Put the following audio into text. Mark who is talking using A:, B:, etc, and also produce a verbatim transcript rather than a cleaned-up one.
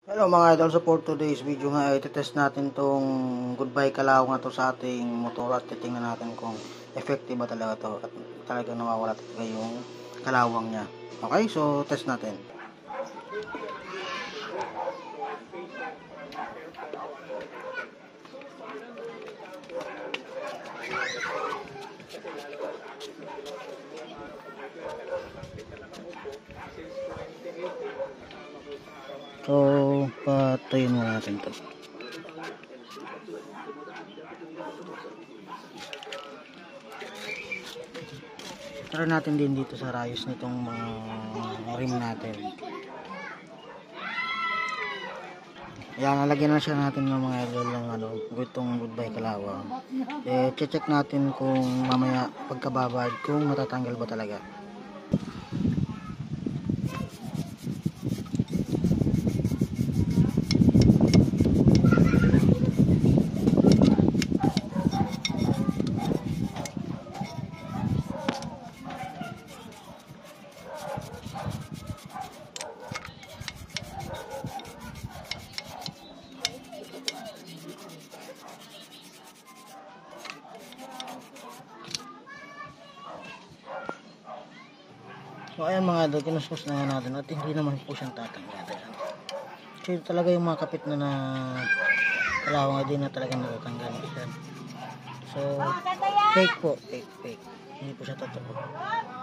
A: Hello mga idol, so for today's video nga ay test natin tong goodbye kalawang na to sa ating motor at titingnan natin kung effective ba talaga to at talagang nawawala talaga yung kalawang niya. Okay, so test natin. So, patayin muna natin to. Tara natin din dito sa rayos nitong mga rim natin. Ayan, nalagyan na siya natin ng mga idol ng ano, itong goodbye kalawang. Eh, check natin kung mamaya pagkababad kung matatanggal ba talaga. So ayan mga idol, kinuskus na nga natin at hindi naman po siyang tatanggal. Kasi talaga yung mga kapit na na kalawang hindi na talaga natatanggal. So fake po, fake, fake. Hindi po siya totoo.